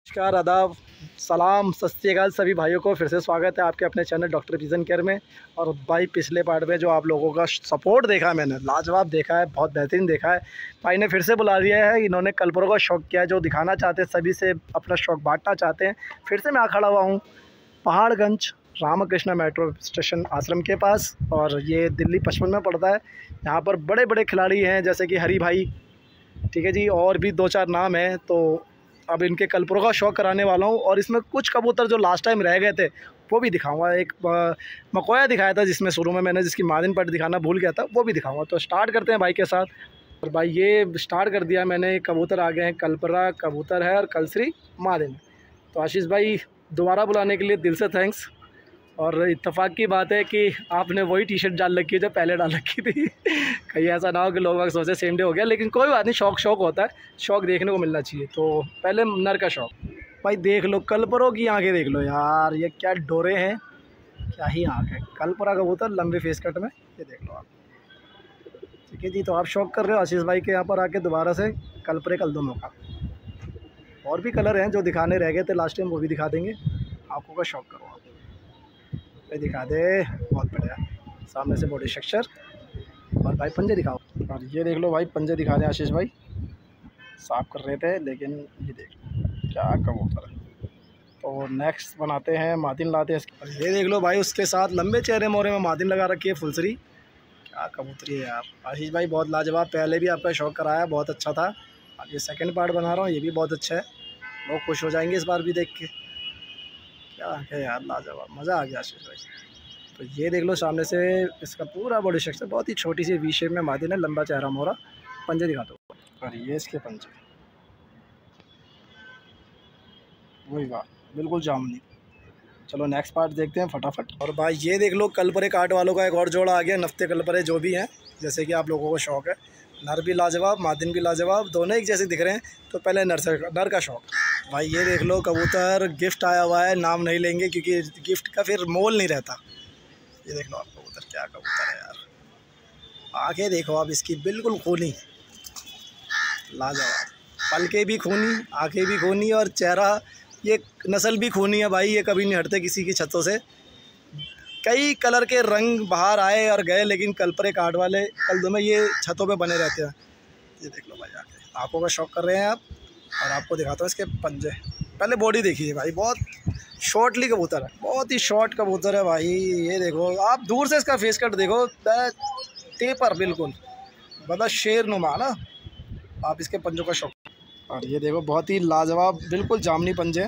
नमस्कार, आदाब, सलाम, सत श्री अकाल सभी भाइयों को। फिर से स्वागत है आपके अपने चैनल डॉक्टर विजन केयर में। और भाई पिछले पार्ट में जो आप लोगों का सपोर्ट देखा है, मैंने लाजवाब देखा है, बहुत बेहतरीन देखा है। भाई ने फिर से बुला लिया है, इन्होंने कलपुरों का शौक़ किया है, जो दिखाना चाहते हैं, सभी से अपना शौक़ बांटना चाहते हैं। फिर से मैं आ खड़ा हुआ हूँ पहाड़गंज रामकृष्ण मेट्रो स्टेशन आश्रम के पास, और ये दिल्ली 55 में पड़ता है। यहाँ पर बड़े बड़े खिलाड़ी हैं जैसे कि हरी भाई, ठीक है जी, और भी 2-4 नाम हैं। तो अब इनके कलपुरों का शौक़ कराने वाला हूँ, और इसमें कुछ कबूतर जो लास्ट टाइम रह गए थे वो भी दिखाऊंगा। एक मकोया दिखाया था जिसमें शुरू में मैंने, जिसकी मादिन पट दिखाना भूल गया था, वो भी दिखाऊंगा। तो स्टार्ट करते हैं भाई के साथ। और भाई ये स्टार्ट कर दिया मैंने, कबूतर आ गए हैं, कलपरा कबूतर है और कलसरी मादिन। तो आशीष भाई दोबारा बुलाने के लिए दिल से थैंक्स। और इत्तेफाक की बात है कि आपने वही टी शर्ट डाल रखी है जो पहले डाल रखी थी। कहीं ऐसा ना हो कि लोग सोचे सेम डे हो गया, लेकिन कोई बात नहीं, शौक़ होता है, शौक़ देखने को मिलना चाहिए। तो पहले नर का शौक़। भाई देख लो कलपरों की आंखें, देख लो यार, ये क्या डोरे हैं, क्या ही आँख है। कलपरा कबूतर लंबे फेस कट में, ये देख लो आप। ठीक है जी, तो आप शौक़ कर रहे हो आशीष भाई के यहाँ पर आके दोबारा से कलपरे कलदमों का। और भी कलर हैं जो दिखाने रह गए थे लास्ट टाइम, वो भी दिखा देंगे। आँखों का शौक़ करो, दिखा दे, बहुत बढ़िया। सामने से बॉडी स्ट्रक्चर, और भाई पंजे दिखाओ। और ये देख लो भाई, पंजे दिखा रहे हैं आशीष भाई, साफ कर रहे थे, लेकिन ये देख लो क्या कबूतर है। तो नेक्स्ट बनाते हैं, मादिन लाते हैं। और ये देख लो भाई, उसके साथ लंबे चेहरे मोरे में मादिन लगा रखी है, फुलसरी। क्या कबूतरी है यार आशीष भाई, बहुत लाजवाब। पहले भी आपका शौक़ कराया, बहुत अच्छा था। अब ये सेकेंड पार्ट बना रहा हूँ, ये भी बहुत अच्छा है। लोग खुश हो जाएंगे इस बार भी देख के। क्या है यार, लाजवाब, मज़ा आ गया आशीष भाई। तो ये देख लो सामने से इसका पूरा बॉडी स्ट्रक्चर, बहुत ही छोटी सी वी शेप में मादिन है, लंबा चेहरा मोरा। पंजे दिखा दो। और ये इसके पंजे, वही वाह, बिल्कुल जामुनी। चलो नेक्स्ट पार्ट देखते हैं फटाफट। और भाई ये देख लो, कलपरे काट वालों का एक और जोड़ा आ गया, नफ्ते कलपरे जो भी हैं, जैसे कि आप लोगों को शौक़ है। नर भी लाजवाब, मादिन भी लाजवाब, दोनों एक जैसे दिख रहे हैं। तो पहले नर का शौक़। भाई ये देख लो कबूतर गिफ्ट आया हुआ है, नाम नहीं लेंगे क्योंकि गिफ्ट का फिर मोल नहीं रहता। ये देख लो आप कबूतर, क्या कबूतर है यार। आंखें देखो आप इसकी, बिल्कुल खूनी, लाजवाब। पलके भी खूनी, आंखें भी खूनी, और चेहरा, ये नस्ल भी खूनी है भाई। ये कभी नहीं हटते किसी की छतों से। कई कलर के रंग बाहर आए और गए, लेकिन कलपरे काट वाले कलदों में ये छतों पे बने रहते हैं। ये देख लो भाई, आंखों का शौक़ कर रहे हैं आप। और आपको दिखाता हूँ इसके पंजे। पहले बॉडी देखिए भाई, बहुत शॉर्टली कबूतर है, बहुत ही शॉर्ट कबूतर है भाई। ये देखो आप दूर से इसका फेस कट देखो, टेपर बिल्कुल, मतलब शेर नुमा ना। आप इसके पंजों का शौक़। और ये देखो बहुत ही लाजवाब, बिल्कुल जामनी पंजे,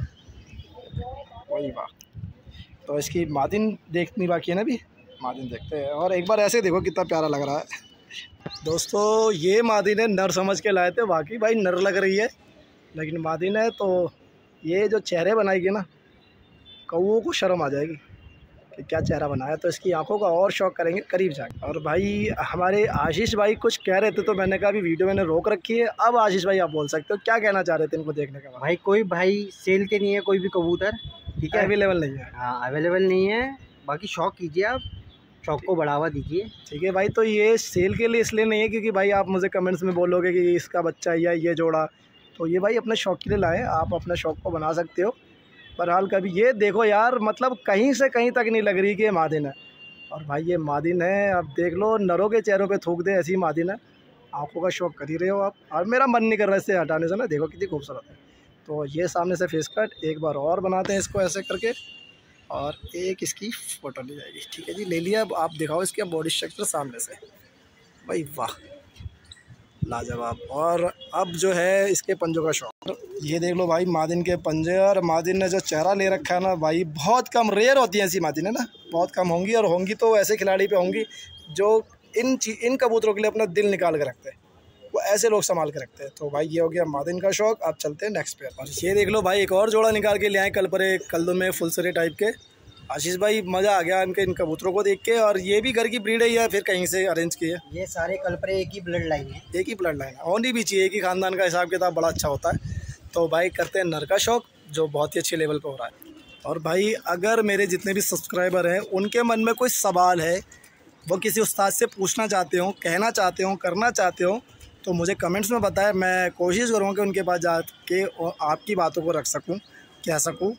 वही वाह। तो इसकी मादिन देखनी बाकी है ना, भी मादिन देखते हैं। और एक बार ऐसे देखो कितना प्यारा लग रहा है। दोस्तों ये मादिन है, नर समझ के लाए थे, बाकी भाई नर लग रही है, लेकिन मादिन है। तो ये जो चेहरे बनाएगी ना, कौओं को शर्म आ जाएगी कि क्या चेहरा बनाया। तो इसकी आंखों का और शौक़ करेंगे करीब जाकर। और भाई हमारे आशीष भाई कुछ कह रहे थे, तो मैंने कहा अभी वीडियो मैंने रोक रखी है। अब आशीष भाई आप बोल सकते हो, क्या कहना चाह रहे थे इनको देखने के बाद। भाई कोई भाई सेल के नहीं है कोई भी कबूतर, ठीक है, अवेलेबल नहीं है। हाँ अवेलेबल नहीं है। बाकी शौक़ कीजिए, आप शौक़ को बढ़ावा दीजिए। ठीक है भाई, तो ये सेल के लिए इसलिए नहीं है क्योंकि भाई आप मुझे कमेंट्स में बोलोगे कि इसका बच्चा या ये जोड़ा। तो ये भाई अपने शौक़ के लिए लाए, आप अपने शौक़ को बना सकते हो। बहरहाल कभी ये देखो यार, मतलब कहीं से कहीं तक नहीं लग रही कि ये मादिन है। और भाई ये मादिन है, अब देख लो नरों के चेहरों पे थूक दे ऐसी मादिन है। आंखों का शौक़ कर ही रहे हो आप, और मेरा मन नहीं कर रहा है इससे हटाने से ना। देखो कितनी खूबसूरत है। तो ये सामने से फेस कट एक बार और बनाते हैं इसको ऐसे करके, और एक इसकी फ़ोटो ली जाएगी। ठीक है जी, ले लिया। अब आप दिखाओ इसके बॉडी स्ट्रक्चर सामने से, भाई वाह, लाजवाब। और अब जो है इसके पंजों का शौक़। ये देख लो भाई मादिन के पंजे, और मादिन ने जो चेहरा ले रखा है ना भाई, बहुत कम, रेयर होती है ऐसी मादिन है ना, बहुत कम होंगी। और होंगी तो ऐसे खिलाड़ी पे होंगी जो इन कबूतरों के लिए अपना दिल निकाल के रखते हैं, वो ऐसे लोग संभाल के रखते हैं। तो भाई ये हो गया मादिन का शौक़। आप चलते हैं नेक्स्ट पे। और ये देख लो भाई, एक और जोड़ा निकाल के ले आए कलपरे कलदों में, फुलसरी टाइप के। आशीष भाई मज़ा आ गया इन कबूतरों को देख के। और ये भी घर की ब्रीड है या फिर कहीं से अरेंज की है? ये सारे कलपरे एक ही ब्लड लाइन है, एक ही ब्लड लाइन है, होनी भी चाहिए। एक ही खानदान का हिसाब किताब बड़ा अच्छा होता है। तो भाई करते हैं नर का शौक़, जो बहुत ही अच्छे लेवल पे हो रहा है। और भाई अगर मेरे जितने भी सब्सक्राइबर हैं उनके मन में कोई सवाल है, वो किसी उस्ताद से पूछना चाहते हो, कहना चाहते हो, करना चाहते हो, तो मुझे कमेंट्स में बताएं, मैं कोशिश करूँगा कि उनके पास जाके और आपकी बातों को रख सकूँ, कह सकूँ।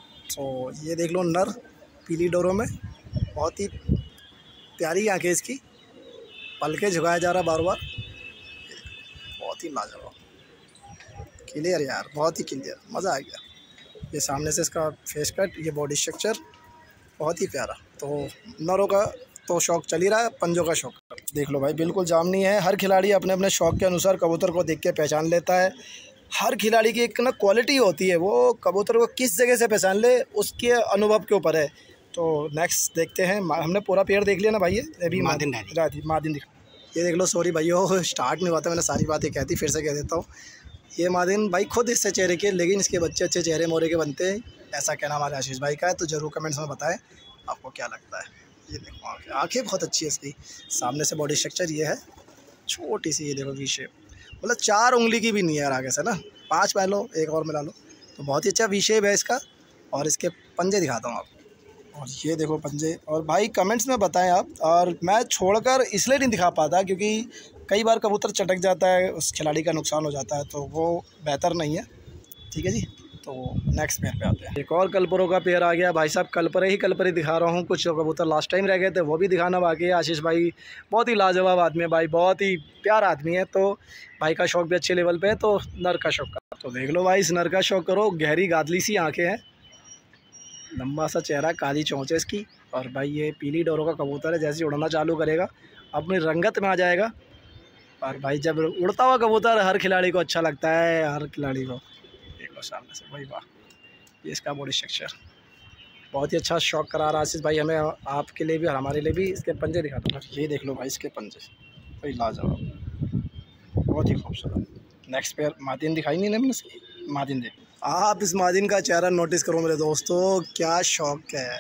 तो ये देख लो नर पीली डोरों में, बहुत ही प्यारी आँखें इसकी, पलके झुकाया जा रहा बार बार, बहुत ही लाजवाब, क्लियर यार, बहुत ही क्लियर, मज़ा आ गया। ये सामने से इसका फेस कट, ये बॉडी स्ट्रक्चर बहुत ही प्यारा। तो नरों का तो शौक चल ही रहा है, पंजों का शौक देख लो भाई, बिल्कुल जामनी है। हर खिलाड़ी अपने अपने शौक के अनुसार कबूतर को देख के पहचान लेता है। हर खिलाड़ी की एक ना क्वालिटी होती है, वो कबूतर को किस जगह से पहचान ले उसके अनुभव के ऊपर है। तो नेक्स्ट देखते हैं, हमने पूरा पेड़ देख लिया ना भाई, ये अभी मादिन दिखा। ये देख लो, सॉरी भाइयों स्टार्ट में हुआ था, मैंने सारी बातें कहती, फिर से कह देता हूँ। ये मादिन भाई खुद इससे चेहरे के, लेकिन इसके बच्चे अच्छे चेहरे मोरे के बनते हैं, ऐसा कहना हमारे आशीष भाई का है। तो ज़रूर कमेंट्स में बताएं आपको क्या लगता है। ये देखो आँखें, आँखें बहुत अच्छी है इसकी। सामने से बॉडी स्ट्रक्चर ये है, छोटी सी, ये देखो वी शेप, मतलब 4 उंगली की भी नहीं है यार, आगे से ना 5 पहन लो, एक और मिला लो, तो बहुत ही अच्छा वी शेप है इसका। और इसके पंजे दिखाता हूँ आपको, और ये देखो पंजे। और भाई कमेंट्स में बताएं आप, और मैं छोड़कर इसलिए नहीं दिखा पाता क्योंकि कई बार कबूतर चटक जाता है, उस खिलाड़ी का नुकसान हो जाता है, तो वो बेहतर नहीं है। ठीक है जी, तो नेक्स्ट पेयर पे आते हैं। एक और कलपरों का पेयर आ गया भाई साहब, कलपरे दिखा रहा हूँ। कुछ कबूतर लास्ट टाइम रह गए थे, वो भी दिखाना बाकी है। आशीष भाई बहुत ही लाजवाब आदमी है भाई, बहुत ही प्यारा आदमी है। तो भाई का शौक भी अच्छे लेवल पे है, तो नर का शौक का तो देख लो भाई, इस नर का शौक करो। गहरी गादली सी आँखें हैं, लंबा सा चेहरा, काली चोंच है इसकी। और भाई ये पीली डोरों का कबूतर है, जैसे उड़ना चालू करेगा अपनी रंगत में आ जाएगा। और भाई जब उड़ता हुआ कबूतर हर खिलाड़ी को अच्छा लगता है, हर खिलाड़ी को। देखो सामने से भाई, वाह, ये इसका बॉडी स्ट्रक्चर बहुत ही अच्छा शौक करा रहा आशीष भाई हमें, आपके लिए भी और हमारे लिए भी। इसके पंजे दिखा दूँगा, ये देख लो भाई इसके पंजे, भाई लाजवाब, बहुत ही खूबसूरत। नेक्स्ट पेयर मादिन दिखाई नहीं ना मैंने, मादिन देख। आप इस मादिन का चेहरा नोटिस करो मेरे दोस्तों, क्या शौक है।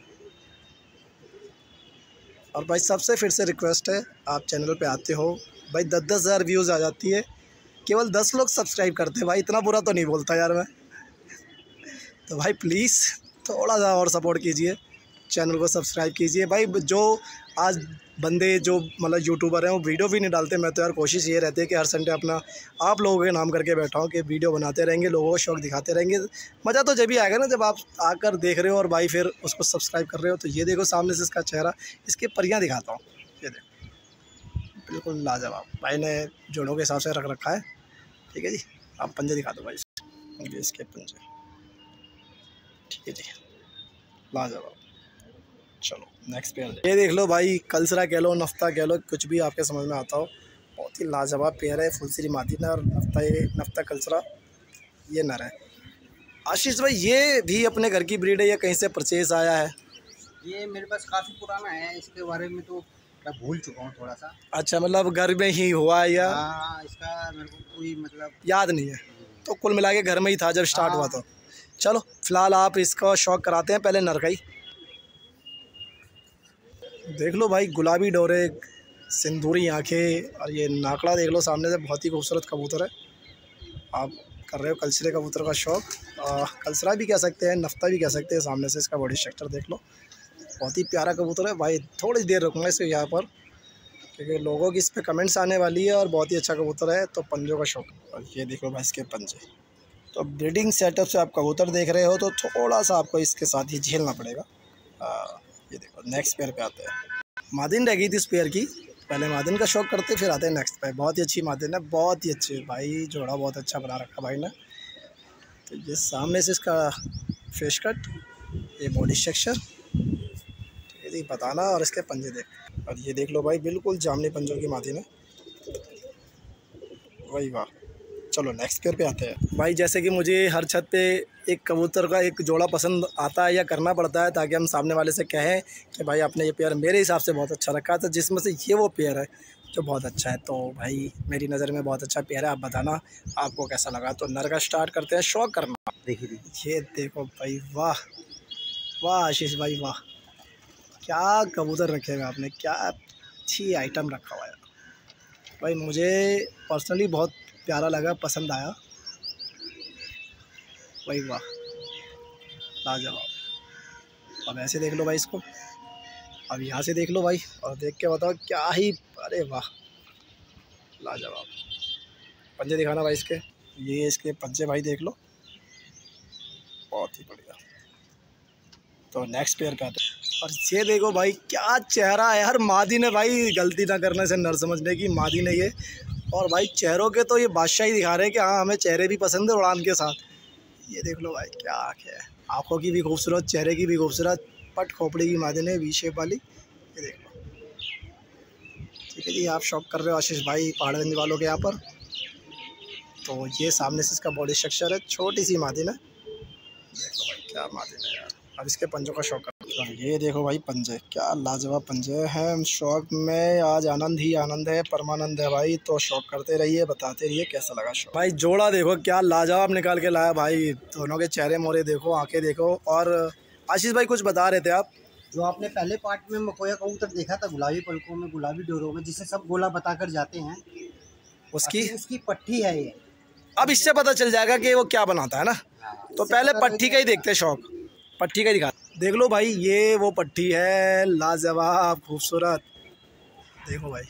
और भाई सबसे फिर से रिक्वेस्ट है, आप चैनल पे आते हो भाई, 10-10 हज़ार व्यूज़ आ जाती है, केवल 10 लोग सब्सक्राइब करते हैं भाई, इतना बुरा तो नहीं बोलता यार मैं। तो भाई प्लीज़ थोड़ा सा और सपोर्ट कीजिए, चैनल को सब्सक्राइब कीजिए भाई। जो आज बंदे जो मतलब यूट्यूबर हैं वो वीडियो भी नहीं डालते, मैं तो यार कोशिश ये रहती है कि हर संडे अपना आप लोगों के नाम करके बैठा हूँ कि वीडियो बनाते रहेंगे, लोगों को शौक दिखाते रहेंगे। मज़ा तो जब भी आएगा ना, जब आप आकर देख रहे हो और भाई फिर उसको सब्सक्राइब कर रहे हो। तो ये देखो सामने से इसका चेहरा, इसके परियाँ दिखाता हूँ, ये देखो बिल्कुल लाजवाब। भाई ने जोड़ों के हिसाब से रख रखा है। ठीक है जी, आप पंजे दिखा दो भाई, ये इसके पंजे, ठीक है जी, लाजवाब। चलो नेक्स्ट पेयर, ये देख लो भाई, कलसरा कह लो, नफ्ता कह लो, कुछ भी आपके समझ में आता हो, बहुत ही लाजवाब पेयर है। फुलसरी मादिन है और नफ्ता, ये नफ्ता कलसरा ये नर है। आशीष भाई ये भी अपने घर की ब्रीड है या कहीं से परचेज आया है? ये मेरे पास काफ़ी पुराना है, इसके बारे में तो मैं भूल चुका हूँ थोड़ा सा। अच्छा, मतलब घर में ही हुआ है या? हाँ, इसका मेरे को कोई मतलब याद नहीं है, तो कुल मिला के घर में ही था जब स्टार्ट हुआ। तो चलो फिलहाल आप इसका शौक कराते हैं, पहले नर का ही देख लो भाई। गुलाबी डोरे, सिंदूरी आंखें, और ये नाकड़ा देख लो सामने से, बहुत ही खूबसूरत कबूतर है। आप कर रहे हो कलसरे कबूतर का शौक, कलसरा भी कह सकते हैं, नफ्ता भी कह सकते हैं। सामने से इसका बॉडी स्ट्रक्चर देख लो, बहुत ही प्यारा कबूतर है भाई। थोड़ी देर रुकूँगा इसे यहाँ पर, क्योंकि लोगों की इस पर कमेंट्स आने वाली है, और बहुत ही अच्छा कबूतर है। तो पंजों का शौक, और ये देखो भाई इसके पंजे। तो ब्रीडिंग सेटअप से आप कबूतर देख रहे हो, तो थोड़ा सा आपको इसके साथ ही झेलना पड़ेगा। ये देखो नेक्स्ट पेयर पे आते हैं। मादिन रह गई थी इस पेयर की, पहले मादिन का शौक करते फिर आते हैं नेक्स्ट पे। बहुत ही अच्छी मादिन है, बहुत ही अच्छी भाई, जोड़ा बहुत अच्छा बना रखा भाई ने। तो ये सामने से इसका फेस कट, ये बॉडी स्ट्रक्चर, ठीक है बताना। और इसके पंजे देख, और ये देख लो भाई, बिल्कुल जामनी पंजों की मादिन है, वही वाह। चलो नेक्स्ट पेयर पे आते हैं भाई। जैसे कि मुझे हर छत पे एक कबूतर का एक जोड़ा पसंद आता है या करना पड़ता है, ताकि हम सामने वाले से कहें कि भाई आपने ये पेयर मेरे हिसाब से बहुत अच्छा रखा है, तो जिसमें से ये वो पेयर है जो बहुत अच्छा है। तो भाई मेरी नज़र में बहुत अच्छा पेयर है, आप बताना आपको कैसा लगा। तो नर का स्टार्ट करते हैं, शौक करना। देखिए ये देखो भाई, वाह वाह आशीष भाई वाह, क्या कबूतर रखे हुए आपने, क्या अच्छी आइटम रखा हुआ है भाई। मुझे पर्सनली बहुत प्यारा लगा, पसंद आया भाई, वाह लाजवाब। अब ऐसे देख लो भाई इसको, अब यहाँ से देख लो भाई, और देख के बताओ क्या ही, अरे वाह लाजवाब। पंजे दिखाना भाई इसके। ये इसके पंजे भाई देख लो, बहुत ही बढ़िया। तो नेक्स्ट पेयर का और ये देखो भाई क्या चेहरा है यार, मादी ने भाई गलती ना करने से नर समझने की, मादी ने ये। और भाई चेहरों के तो ये बादशाह ही दिखा रहे हैं कि हाँ हमें चेहरे भी पसंद है उड़ान के साथ। ये देख लो भाई क्या आँखें है, आँखों की भी खूबसूरत, चेहरे की भी खूबसूरत, पट खोपड़ी की मादी ने वी शेप वाली। ये देख लो। ठीक है जी, आप शौक कर रहे हो आशीष भाई पहाड़गंज वालों के यहाँ पर। तो ये सामने से इसका बॉडी स्ट्रक्चर है, छोटी सी मादी ने। देखो भाई क्या मादी है यार। अब इसके पंजों का शौक करते हैं। ये देखो भाई पंजे, क्या लाजवाब पंजे हैं। शौक में आज आनंद ही आनंद है, परमानंद है भाई। तो शौक करते रहिए, बताते रहिए कैसा लगा शौक। भाई जोड़ा देखो क्या लाजवाब निकाल के लाया भाई, दोनों के चेहरे मोरे देखो, आंखें देखो। और आशीष भाई कुछ बता रहे थे आप। जो आपने पहले पार्ट में मकोया कबूतर देखा था, गुलाबी पलकों में, गुलाबी डोरों में, जिसे सब गोला बताकर जाते हैं, उसकी पट्टी है ये। अब इससे पता चल जाएगा कि वो क्या बनाता है ना। तो पहले पट्टी का ही देखते शौक, पट्टी का ही दिखा। देख लो भाई ये वो पट्टी है, लाजवाब खूबसूरत। देखो भाई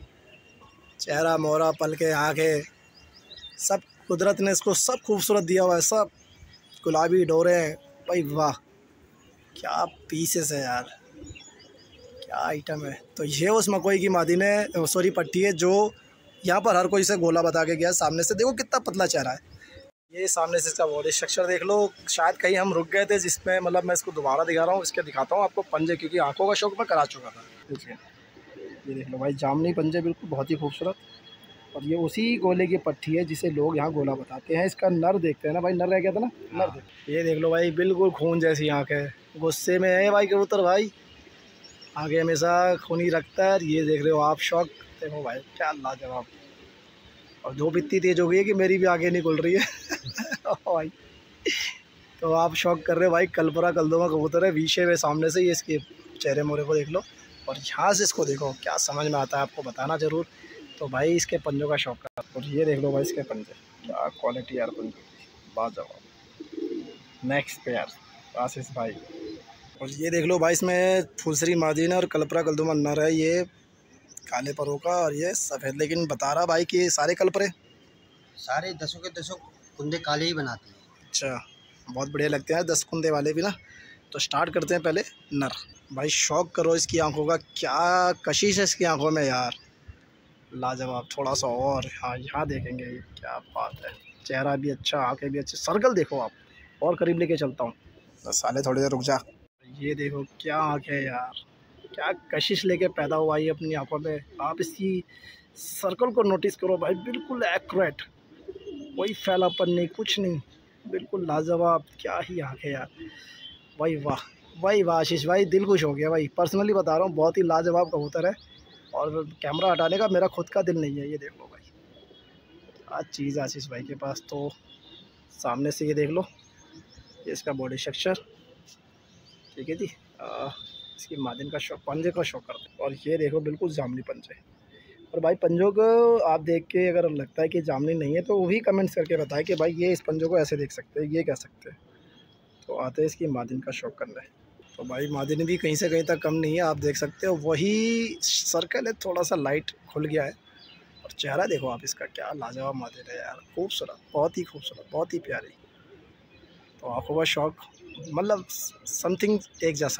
चेहरा मोहरा, पलके, आंखें, सब कुदरत ने इसको सब खूबसूरत दिया हुआ है, सब गुलाबी डोरे भाई। वाह क्या पीसेस है यार, क्या आइटम है। तो ये उस मकोई की मादी ने, सॉरी पट्टी है, जो यहाँ पर हर कोई से गोला बता के गया। सामने से देखो कितना पतला चेहरा है। ये सामने से इसका बॉडी स्ट्रक्चर देख लो। शायद कहीं हम रुक गए थे जिसमें, मतलब मैं इसको दोबारा दिखा रहा हूँ, इसके दिखाता हूँ आपको पंजे, क्योंकि आंखों का शौक मैं करा चुका था। देखिए ये देख लो भाई, जामनी पंजे बिल्कुल बहुत ही खूबसूरत। और ये उसी गोले की पट्टी है जिसे लोग यहाँ गोला बताते हैं। इसका नर देखते हैं ना भाई, नर रह गया था ना, नर देख। ये देख लो भाई बिल्कुल खून जैसी आँख है, गुस्से में है भाई कबूतर भाई, आगे हमेशा खूनी रखता है। ये देख रहे हो आप शौक, देखो भाई क्या लाजवाब। और धूप इतनी तेज़ हो गई है कि मेरी भी आगे नहीं खुल रही है भाई। तो आप शौक कर रहे हो भाई, कलपरा कलदोमा कबूतर है, वीशे में सामने से। ये इसके चेहरे मोरे को देख लो और यहाँ से इसको देखो, क्या समझ में आता है आपको बताना ज़रूर। तो भाई इसके पंजों का शौक कर। और ये देख लो भाई इसके पंजे, क्या क्वालिटी यार पंजे, बाजवाब। नेक्स्ट पेयर आशीष भाई। और ये देख लो भाई, इसमें फुलसरी मादीन और कलपरा कलदोमा नर है, ये काले परों का और ये सफ़ेद। लेकिन बता रहा भाई कि सारे कलपरे, सारे दसों के दसों कुंदे काले ही बनाते हैं। अच्छा, बहुत बढ़िया लगते हैं 10 कुंदे वाले भी ना। तो स्टार्ट करते हैं पहले नर। भाई शौक करो इसकी आंखों का, क्या कशिश है इसकी आंखों में यार, लाजवाब। थोड़ा सा और हाँ यहाँ देखेंगे, क्या बात है, चेहरा भी अच्छा, आंखें भी अच्छी। सर्कल देखो आप, और करीब लेके चलता हूँ। बस साले थोड़ी देर रुक जा। ये देखो क्या आँखें है यार, क्या कशिश लेके पैदा हुआ है अपनी आंखों में। आप इसकी सर्कल को नोटिस करो भाई, बिल्कुल एक्यूरेट, कोई फैलापन नहीं, कुछ नहीं, बिल्कुल लाजवाब। क्या ही आँखें यार, भाई वाह, भाई वाह आशीष भाई, दिल खुश हो गया भाई, पर्सनली बता रहा हूँ, बहुत ही लाजवाब कबूतर है। और कैमरा हटाने का मेरा खुद का दिल नहीं है। ये देख लो भाई आज चीज़ आशीष भाई के पास। तो सामने से ये देख लो, ये इसका बॉडी स्ट्रक्चर, ठीक है जी। इसकी मादिन का शौक, पंजे का शौक करते। और ये देखो बिल्कुल जामनी पंजे। और भाई पंजों को आप देख के अगर लगता है कि जामनी नहीं है तो वो भी कमेंट्स करके बताएं कि भाई ये इस पंजों को ऐसे देख सकते हैं, ये कह सकते हैं। तो आते हैं इसकी मादिन का शौक करने। तो भाई मादिन भी कहीं से कहीं तक कम नहीं है, आप देख सकते हो, वही सर्कल है, थोड़ा सा लाइट खुल गया है। और चेहरा देखो आप इसका, क्या लाजवाब मादिन है यार, खूबसूरत, बहुत ही खूबसूरत, बहुत ही प्यारी। तो आंखों का शौक, मतलब समथिंग एक जैसा।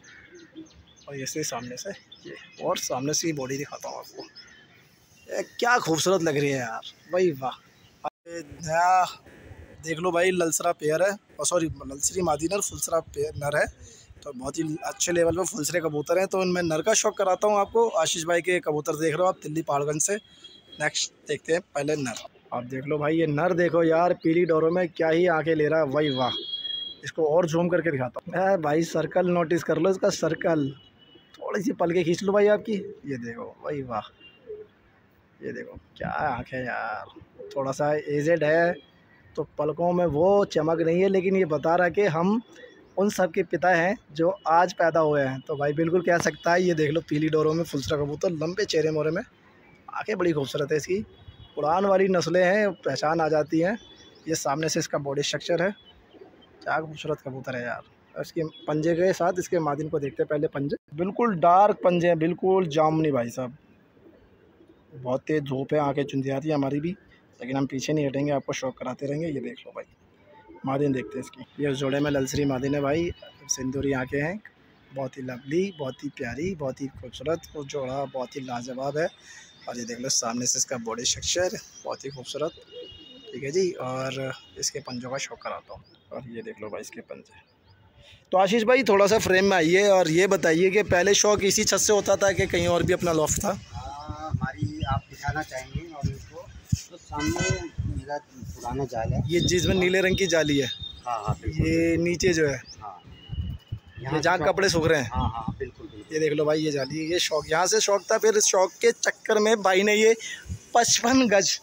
और ऐसे सामने से ये, और सामने से ही बॉडी दिखाता हूँ आपको, क्या खूबसूरत लग रही है यार, भाई वाह। नया देख लो भाई, ललसरा पेयर है, और सॉरी ललसरी मादीन और फुलसरा पेयर नर है। तो बहुत ही अच्छे लेवल पे फुलसरे कबूतर हैं। तो इनमें नर का शौक कराता हूँ आपको। आशीष भाई के कबूतर देख रहे हो आप, दिल्ली पहाड़गंज से। नेक्स्ट देखते हैं पहले नर। आप देख लो भाई, ये नर देखो यार, पीली डोरों में, क्या ही आंखें ले रहा है, भाई वाह। इसको और जूम करके दिखाता हूँ भाई, सर्कल नोटिस कर लो इसका, सर्कल, थोड़ी सी पलके खींच लो भाई आपकी, ये देखो भाई वाह। ये देखो क्या आँखें यार, थोड़ा सा एजेड है तो पलकों में वो चमक नहीं है, लेकिन ये बता रहा है कि हम उन सब के पिता हैं जो आज पैदा हुए हैं। तो भाई बिल्कुल कह सकता है। ये देख लो पीली डोरों में फुलसरा कबूतर, लंबे चेहरे मोरे में, आँखें बड़ी खूबसूरत है इसकी, उड़ान वाली नस्लें हैं, पहचान आ जाती हैं। ये सामने से इसका बॉडी स्ट्रक्चर है, क्या खूबसूरत कबूतर है यार। इसके पंजे के साथ इसके मादिन को देखते हैं पहले। पंजे बिल्कुल डार्क पंजे हैं, बिल्कुल जामुनी भाई साहब, बहुत तेज़ धूप है, आँखें चुंधियाती है हमारी भी। लेकिन हम पीछे नहीं हटेंगे, आपको शौक कराते रहेंगे। ये देख लो भाई, मादिन देखते हैं इसकी। ये उस जोड़े में ललसरी मादिन है भाई, सिंदूरी आँखें हैं, बहुत ही लवली, बहुत ही प्यारी, बहुत ही खूबसूरत। वो जोड़ा बहुत ही लाजवाब है। और ये देख लो सामने से इसका बॉडी स्ट्रक्चर बहुत ही खूबसूरत, ठीक है जी। और इसके पंजों का शौक कराता हूँ। और ये देख लो भाई इसके पंजे। तो आशीष भाई थोड़ा सा फ्रेम में आइए और ये बताइए कि पहले शौक इसी छत से होता था कि कहीं और भी अपना लॉफ्ट था? हमारी आप दिखाना चाहेंगे और इनको तो सामने मेरा पुराना जाल है, ये जिसमें नीले रंग की जाली है। हाँ ये नीचे जो है, हाँ, ये जहाँ कपड़े सूख रहे हैं। हाँ बिल्कुल। ये देख लो भाई ये जाली, ये शौक, यहाँ से शौक था। फिर शौक के चक्कर में भाई ने ये 55 गज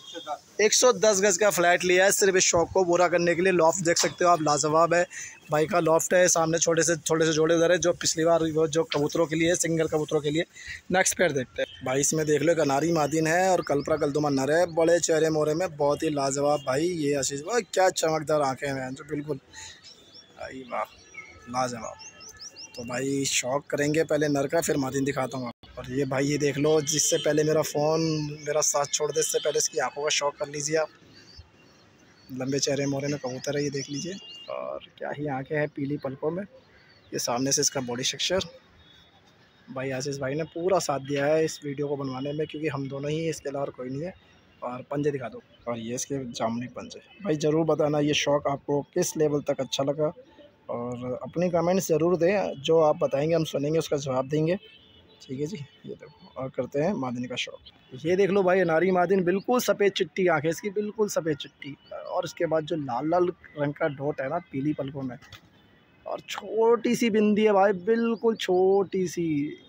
110 गज का फ्लैट लिया है सिर्फ इस शौक को पूरा करने के लिए। लॉफ्ट देख सकते हो आप, लाजवाब है भाई का लॉफ्ट है। सामने छोटे से जोड़े उधर है जो पिछली बार वो जो कबूतरों के लिए, सिंगल कबूतरों के लिए। नेक्स्ट पेयर देखते हैं भाई। इसमें देख लो अनारी मादिन है और कल्परा कलदुमा नर है, बड़े चेहरे मोरे में, बहुत ही लाजवाब भाई। ये आशीष भाई क्या चमकदार आँखें हैं जो, बिल्कुल भाई वाह लाजवाब। तो भाई शौक करेंगे पहले नर का, फिर मादिन दिखाता हूँ। और ये भाई ये देख लो, जिससे पहले मेरा फ़ोन मेरा साथ छोड़ दे, इससे पहले इसकी आंखों का शौक कर लीजिए आप। लंबे चेहरे मोरे में कबूतर है, ये देख लीजिए। और क्या ही आंखें हैं पीली पलकों में। ये सामने से इसका बॉडी स्ट्रक्चर। भाई आशीष भाई ने पूरा साथ दिया है इस वीडियो को बनवाने में, क्योंकि हम दोनों ही, इसके अलावा कोई नहीं है। और पंजे दिखा दो। और ये इसके जामुनी पंजे। भाई ज़रूर बताना ये शौक आपको किस लेवल तक अच्छा लगा, और अपनी कमेंट्स ज़रूर दें। जो आप बताएंगे हम सुनेंगे, उसका जवाब देंगे, ठीक है जी। ये देखो, और करते हैं मादिन का शौक। ये देख लो भाई अनारी मादिन, बिल्कुल सफ़ेद चिट्टी आँखें इसकी, बिल्कुल सफ़ेद चिट्टी। और इसके बाद जो लाल लाल रंग का डॉट है ना पीली पलकों में, और छोटी सी बिंदी है भाई, बिल्कुल छोटी सी।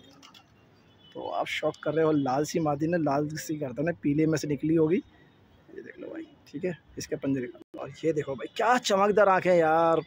तो आप शौक कर रहे हो, लाल सी मादिन है, लाल सी गर्दन है, पीले में से निकली होगी। ये देख लो भाई, ठीक है। इसके पंजे दिखाओ। और ये देखो भाई क्या चमकदार आँखें यार।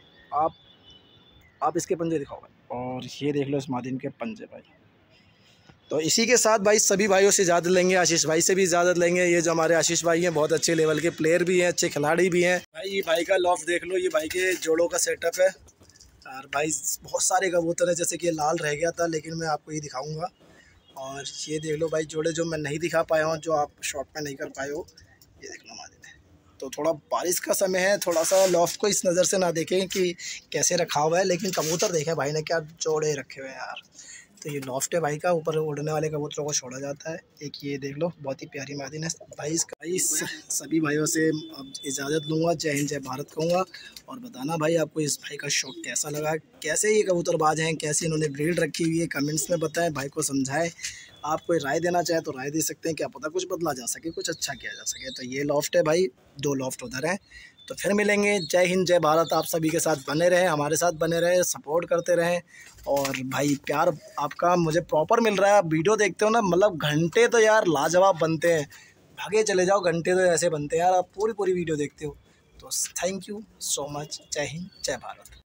आप इसके पंजे दिखाओ भाई। और ये देख लो इस मादिन के पंजे भाई। तो इसी के साथ भाई सभी भाइयों से इजाज़त लेंगे, आशीष भाई से भी इजाज़त लेंगे। ये जो हमारे आशीष भाई हैं बहुत अच्छे लेवल के प्लेयर भी हैं, अच्छे खिलाड़ी भी हैं भाई। ये भाई का लॉफ्ट देख लो, ये भाई के जोड़ों का सेटअप है। और भाई बहुत सारे कबूतर हैं, जैसे कि ये लाल रह गया था लेकिन मैं आपको ये दिखाऊंगा। और ये देख लो भाई जोड़े जो मैं नहीं दिखा पाया हूँ, जो आप शॉप में नहीं कर पाए हो, ये देख लो मादिन। तो थोड़ा बारिश का समय है, थोड़ा सा लॉफ्ट को इस नज़र से ना देखें कि कैसे रखा हुआ है, लेकिन कबूतर देखें भाई ने क्या जोड़े रखे हुए हैं यार। तो ये लॉफ्ट है भाई का, ऊपर उड़ने वाले कबूतरों को छोड़ा जाता है। एक ये देख लो बहुत ही प्यारी मादिन है भाई। सभी भाइयों से अब इजाज़त लूँगा, जय हिंद जय भारत कहूँगा। और बताना भाई आपको इस भाई का शौक कैसा लगा, कैसे ये कबूतरबाज हैं, कैसे इन्होंने ब्रीड रखी हुई है, कमेंट्स में बताएं, भाई को समझाएं। आप कोई राय देना चाहे तो राय दे सकते हैं, क्या पता कुछ बदला जा सके, कुछ अच्छा किया जा सके। तो ये लॉफ्ट है भाई, 2 लॉफ्ट उधर हैं। तो फिर मिलेंगे, जय हिंद जय भारत। आप सभी के साथ बने रहें, हमारे साथ बने रहें, सपोर्ट करते रहें। और भाई प्यार आपका मुझे प्रॉपर मिल रहा है। आप वीडियो देखते हो ना, मतलब घंटे तो यार लाजवाब बनते हैं, भागे चले जाओ, घंटे तो ऐसे बनते हैं यार। आप पूरी वीडियो देखते हो। तो थैंक यू सो मच, जय हिंद जय भारत।